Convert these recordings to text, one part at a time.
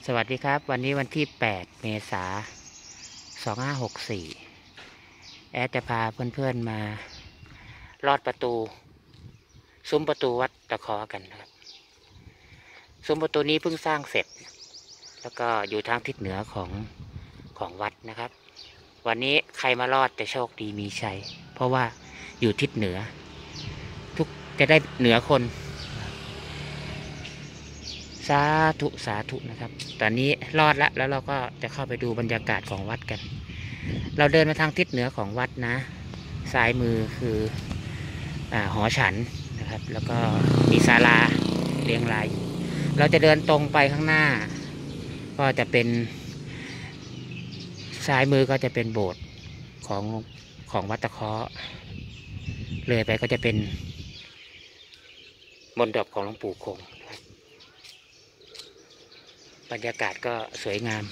สวัสดีครับวันนี้วันที่8เมษายน2564แอดจะพาเพื่อนๆมาลอดประตูซุ้มประตูวัดตะเคอกันนะครับซุ้มประตูนี้เพิ่งสร้างเสร็จแล้วก็อยู่ทางทิศเหนือของวัดนะครับวันนี้ใครมาลอดจะโชคดีมีชัยเพราะว่าอยู่ทิศเหนือทุกจะได้เหนือคนสาธุสาธุนะครับตอนนี้รอดแล้วเราก็จะเข้าไปดูบรรยากาศของวัดกันเราเดินมาทางทิศเหนือของวัดนะซ้ายมือคือหอฉันนะครับแล้วก็มีศาลาเรียงรายอยู่เราจะเดินตรงไปข้างหน้าก็จะเป็นซ้ายมือก็จะเป็นโบสถ์ของวัดตะเคาะเลยไปก็จะเป็นมณฑปของหลวงปู่คงบรรยากาศก็สวยงาม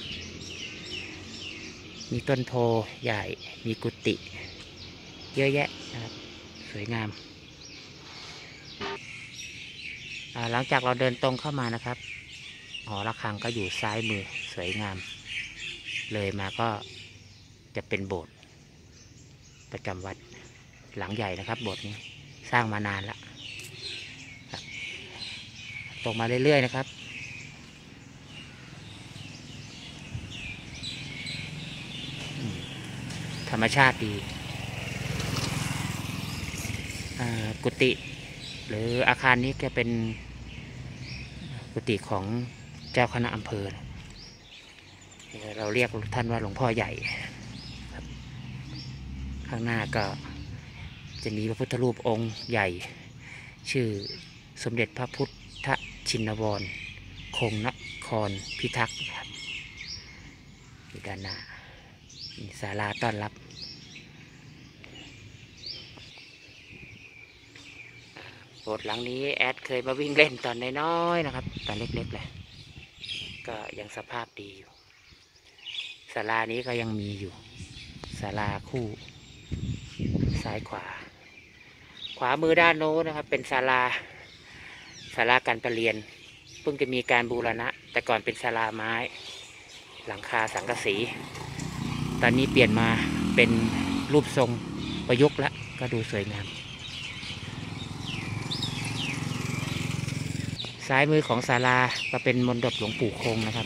มีต้นโพใหญ่มีกุฏิเยอะแยะนะครับสวยงามหลังจากเราเดินตรงเข้ามานะครับหอระฆังก็อยู่ซ้ายมือสวยงามเลยมาก็จะเป็นโบสถ์ประจำวัดหลังใหญ่นะครับโบสถ์นี้สร้างมานานแล้วตรงมาเรื่อยๆนะครับธรรมชาติดีกุฏิหรืออาคารนี้ก็เป็นกุฏิของเจ้าคณะอำเภอเราเรียกท่านว่าหลวงพ่อใหญ่ครับข้างหน้าก็จะมีพระพุทธรูปองค์ใหญ่ชื่อสมเด็จพระพุทธชินวรคงนครพิทักษ์ครับอยู่ด้านหน้ามีศาลาต้อนรับโบสถ์หลังนี้แอดเคยมาวิ่งเล่นตอนน้อยๆนะครับตอนเล็กๆเลยก็ยังสภาพดีอยู่ศาลานี้ก็ยังมีอยู่ศาลาคู่ซ้ายขวามือด้านโน้นนะครับเป็นศาลาการประเรียนเพิ่งจะมีการบูรณะแต่ก่อนเป็นศาลาไม้หลังคาสังกะสีตอนนี้เปลี่ยนมาเป็นรูปทรงประยุกต์แล้วก็ดูสวยงามซ้ายมือของศาลาก็เป็นมณฑปหลวงปู่คงนะครับ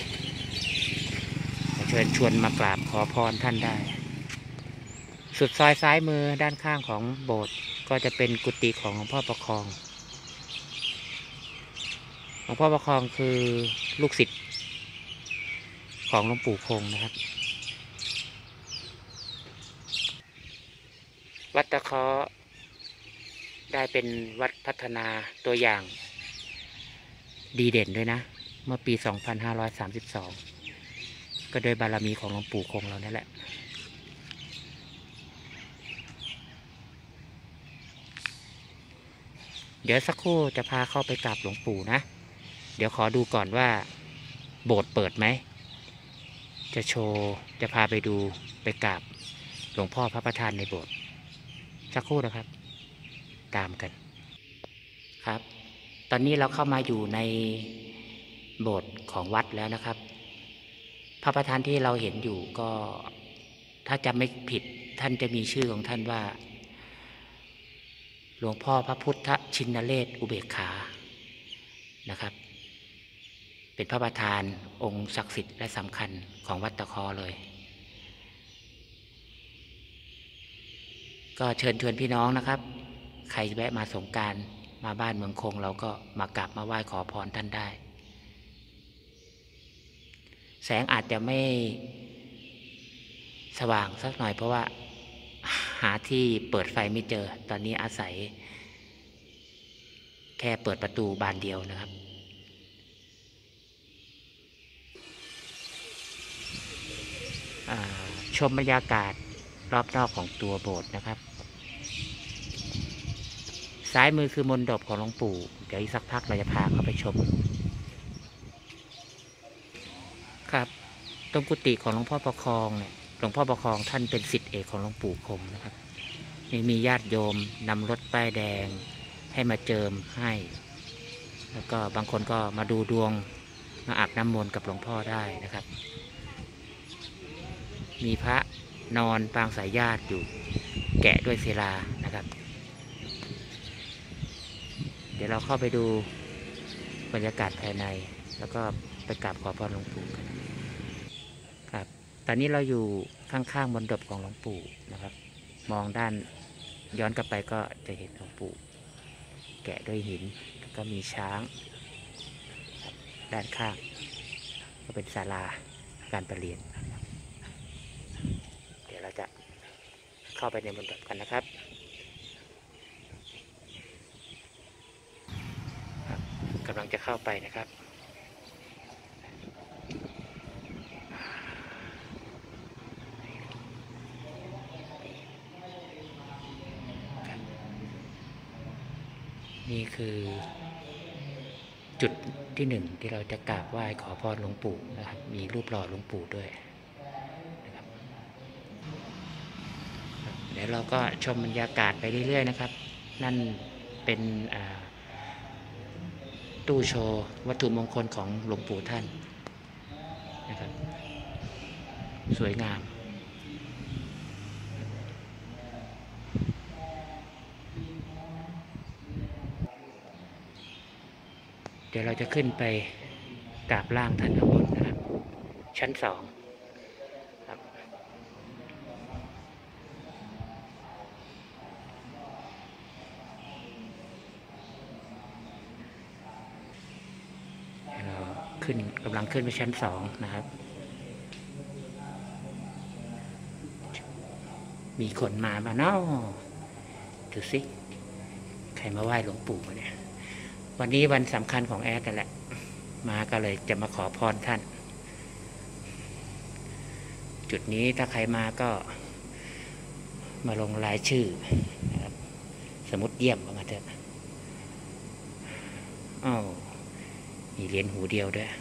เชิญชวนมากราบขอพรท่านได้สุดซอยซ้ายมือด้านข้างของโบสถ์ก็จะเป็นกุฏิของหลวงพ่อประคองหลวงพ่อประคองคือลูกศิษย์ของหลวงปู่คงนะครับวัดตะเคาะได้เป็นวัดพัฒนาตัวอย่างดีเด่นด้วยนะเมื่อปี 2532 ก็โดยบารมีของหลวงปู่คงเรานั่นแหละเดี๋ยวสักครู่จะพาเข้าไปกราบหลวงปู่นะเดี๋ยวขอดูก่อนว่าโบสถ์เปิดไหมจะโชว์จะพาไปดูไปกราบหลวงพ่อพระประธานในโบสถ์สักครู่นะครับตามกันครับตอนนี้เราเข้ามาอยู่ในโบสถ์ของวัดแล้วนะครับพระประธานที่เราเห็นอยู่ก็ถ้าจำไม่ผิดท่านจะมีชื่อของท่านว่าหลวงพ่อพระพุทธชินเรศอุเบกขานะครับเป็นพระประธานองค์ศักดิ์สิทธิ์และสำคัญของวัดตะเคอเลยก็เชิญชวนพี่น้องนะครับใครแวะมาสงกรานต์มาบ้านเมืองคงเราก็มากราบมาไหว้ขอพรท่านได้แสงอาจจะไม่สว่างสักหน่อยเพราะว่าหาที่เปิดไฟไม่เจอตอนนี้อาศัยแค่เปิดประตูบานเดียวนะครับชมบรรยากาศรอบนอกของตัวโบสถ์นะครับซ้ายมือคือมณฑปของหลวงปู่เดี๋ยวอีกสักพักเราจะพาเข้าไปชมครับตรงกุฏิของหลวงพ่อประคองเนี่ยหลวงพ่อประคองท่านเป็นศิษย์เอกของหลวงปู่คงนะครับมีญาติโยมนำรถป้ายแดงให้มาเจิมให้แล้วก็บางคนก็มาดูดวงมาอาบน้ำมนต์กับหลวงพ่อได้นะครับมีพระนอนปางสายญาติอยู่แกะด้วยศิลานะครับเดี๋ยวเราเข้าไปดูบรรยากาศภายในแล้วก็ไปกราบขอพรหลวงปู่กันครับตอนนี้เราอยู่ข้างๆมณฑปของหลวงปู่นะครับมองด้านย้อนกลับไปก็จะเห็นหลวงปู่แกะด้วยหินแล้วก็มีช้างด้านข้างก็เป็นศาลาการประเรียนเดี๋ยวเราจะเข้าไปในมณฑปกันนะครับกำลังจะเข้าไปนะครับนี่คือจุดที่หนึ่งที่เราจะกราบไหว้ขอพรหลวงปู่นะครับมีรูปหล่อหลวงปู่ด้วยนะครับเดี๋ยวเราก็ชมบรรยากาศไปเรื่อยๆนะครับนั่นเป็นตู้โชว์วัตถุมงคลของหลวงปู่ท่านนะครับสวยงามเดี๋ยวเราจะขึ้นไปกราบล่างท่านข้างบนนะครับชั้น2ครับเรากำลังขึ้นไปชั้น2นะครับมีคนมาบ้างเนาะดูสิใครมาไหว้หลวงปู่มาเนี่ยวันนี้วันสำคัญของแอดกันแหละมาก็เลยจะมาขอพรท่านจุดนี้ถ้าใครมาก็มาลงรายชื่อนะครับสมุดเยี่ยมว่างั้นเถอะอ้าวมีเหรียญหูเดียวด้วย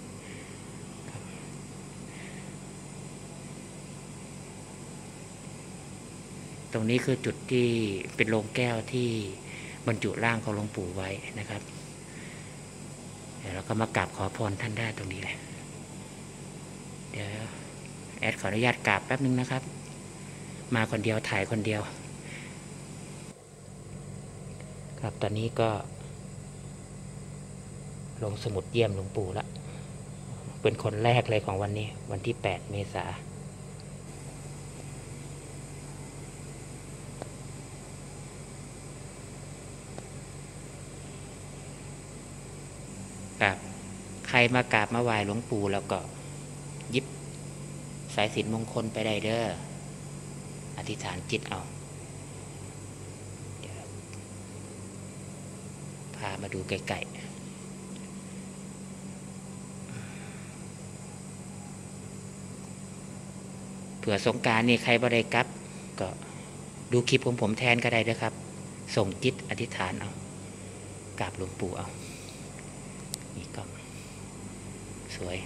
ตรงนี้คือจุดที่เป็นโลงแก้วที่บรรจุร่างของหลวงปู่ไว้นะครับเดี๋ยวเราก็มากราบขอพรท่านได้ตรงนี้เลยเดี๋ยวแอดขออนุญาตกราบแป๊บนึงนะครับมาคนเดียวถ่ายคนเดียวครับตอนนี้ก็ลงสมุดเยี่ยมหลวงปู่ละเป็นคนแรกเลยของวันนี้วันที่8 เมษายนครับใครมากราบมาไหว้หลวงปู่แล้วก็ยิบสายสิญจน์มงคลไปได้เด้ออธิษฐานจิตเอาเดี๋ยวพามาดูไกลๆเผื่อสงกรานต์นี่ใครบ่ได้กลับก็ดูคลิปของผมแทนก็ได้เด้อครับส่งจิตอธิษฐานเอากราบหลวงปู่เอานี่ก็สวย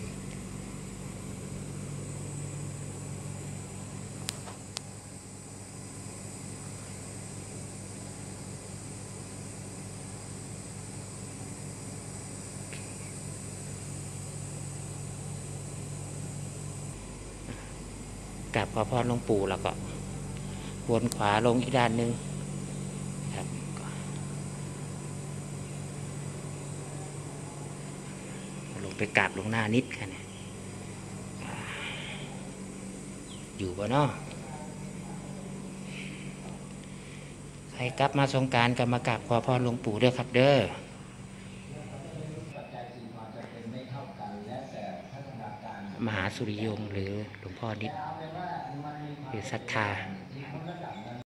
กราบขอพรหลวงปู่แล้วก็วนขวาลงอีกด้านหนึ่งครับลงไปกราบลงหน้านิดกันอยู่บ่เนาะใครกลับมาสงกรานต์ก็มากราบขอพรหลวงปู่เด้อครับเด้อมหาสุริยงหรือหลวงพ่อนิดหรือศรัทธา